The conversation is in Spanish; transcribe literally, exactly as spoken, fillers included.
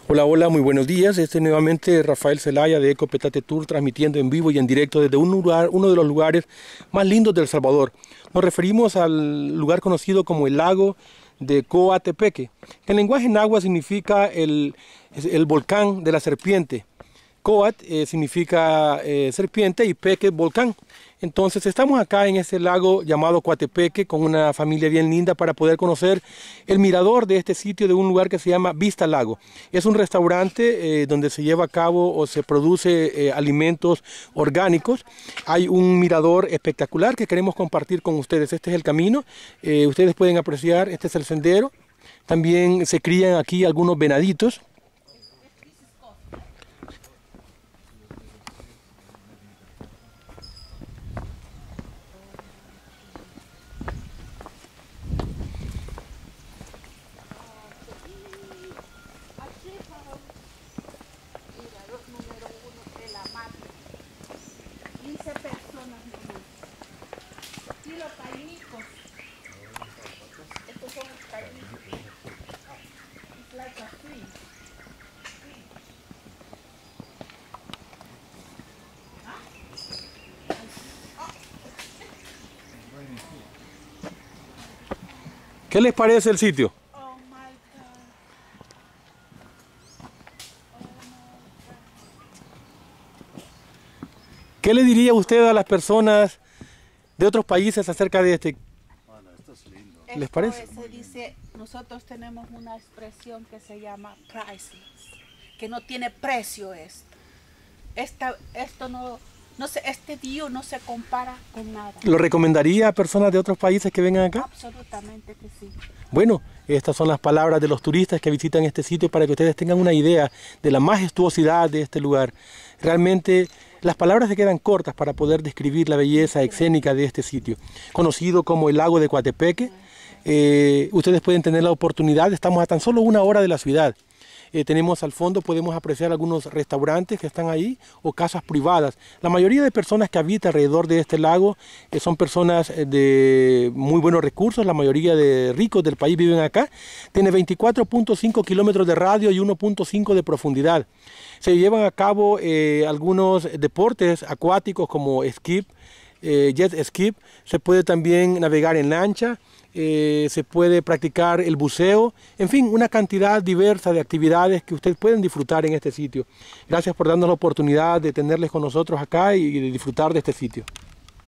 Hola, hola, muy buenos días. Este es nuevamente Rafael Zelaya de Eco Petate Tour, transmitiendo en vivo y en directo desde un lugar, uno de los lugares más lindos de El Salvador. Nos referimos al lugar conocido como el lago de Coatepeque, que en lenguaje náhuatl significa el, el volcán de la serpiente. Coat eh, significa eh, serpiente y Peque volcán. Entonces estamos acá en este lago llamado Coatepeque con una familia bien linda para poder conocer el mirador de este sitio, de un lugar que se llama Vista Lago. Es un restaurante eh, donde se lleva a cabo o se produce eh, alimentos orgánicos. Hay un mirador espectacular que queremos compartir con ustedes. Este es el camino. Eh, ustedes pueden apreciar, este es el sendero. También se crían aquí algunos venaditos. quince personas nomás. Y los cañicos. Estos son los cañicos. It's like a tree. ¿Qué les parece el sitio? Oh my God. ¿Qué le diría usted a las personas de otros países acerca de este? Bueno, esto es lindo. ¿Les Esto parece? es, se dice, nosotros tenemos una expresión que se llama priceless, que no tiene precio esto. Esta, esto no, no se, este view no se compara con nada. ¿Lo recomendaría a personas de otros países que vengan acá? Absolutamente que sí. Bueno, estas son las palabras de los turistas que visitan este sitio para que ustedes tengan una idea de la majestuosidad de este lugar. Realmente las palabras se quedan cortas para poder describir la belleza escénica de este sitio. Conocido como el lago de Coatepeque, eh, ustedes pueden tener la oportunidad, estamos a tan solo una hora de la ciudad. Eh, tenemos al fondo, podemos apreciar algunos restaurantes que están ahí o casas privadas. La mayoría de personas que habitan alrededor de este lago eh, son personas eh, de muy buenos recursos, la mayoría de ricos del país viven acá. Tiene veinticuatro punto cinco kilómetros de radio y uno punto cinco de profundidad. Se llevan a cabo eh, algunos deportes acuáticos como esquí, eh, jet ski. Se puede también navegar en lancha. Eh, se puede practicar el buceo, en fin, una cantidad diversa de actividades que ustedes pueden disfrutar en este sitio. Gracias por darnos la oportunidad de tenerles con nosotros acá y de disfrutar de este sitio.